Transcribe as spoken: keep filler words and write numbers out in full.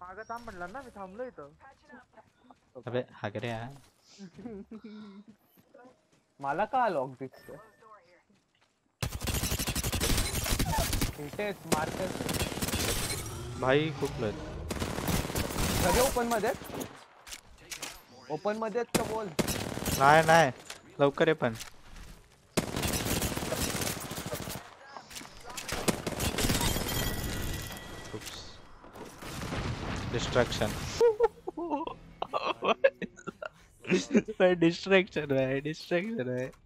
मागं थांब म्हणलं ना मी थांबलो इथं. अबे हागरे हा. मला का लॉक दिसतोय? इथेच मार्कर भाई खूप लत. सगळे ओपन मध्ये ओपन मध्ये का बोल. नाही नाही लवकर ये पण. डिस्ट्रॅक्शन. डिस्ट्रॅक्शन आहे डिस्ट्रॅक्शन आहे.